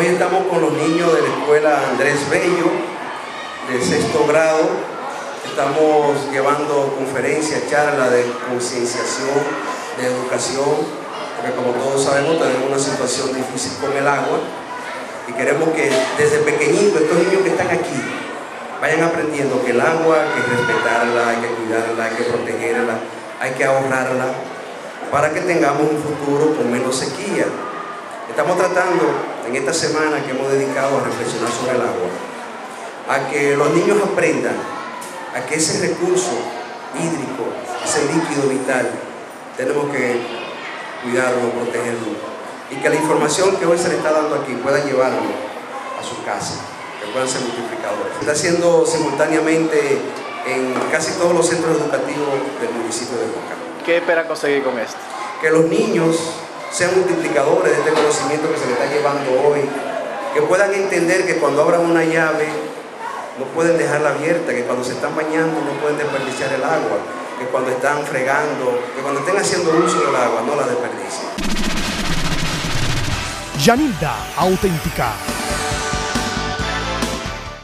Hoy estamos con los niños de la escuela Andrés Bello, de 6º grado. Estamos llevando conferencias, charlas de concienciación, de educación, porque como todos sabemos tenemos una situación difícil con el agua y queremos que desde pequeñitos estos niños que están aquí vayan aprendiendo que el agua hay que respetarla, hay que cuidarla, hay que protegerla, hay que ahorrarla para que tengamos un futuro con menos sequía. Estamos tratando en esta semana que hemos dedicado a reflexionar sobre el agua, a que los niños aprendan a que ese recurso hídrico, ese líquido vital, tenemos que cuidarlo, protegerlo, y que la información que hoy se le está dando aquí puedan llevarlo a su casa, que puedan ser multiplicadores. Se está haciendo simultáneamente en casi todos los centros educativos del municipio de Boca. ¿Qué esperan conseguir con esto? Que los niños sean multiplicadores de este conocimiento que se les está llevando hoy, que puedan entender que cuando abran una llave no pueden dejarla abierta, que cuando se están bañando no pueden desperdiciar el agua, que cuando están fregando, que cuando estén haciendo uso del agua no la desperdicien. Yanilda Auténtica.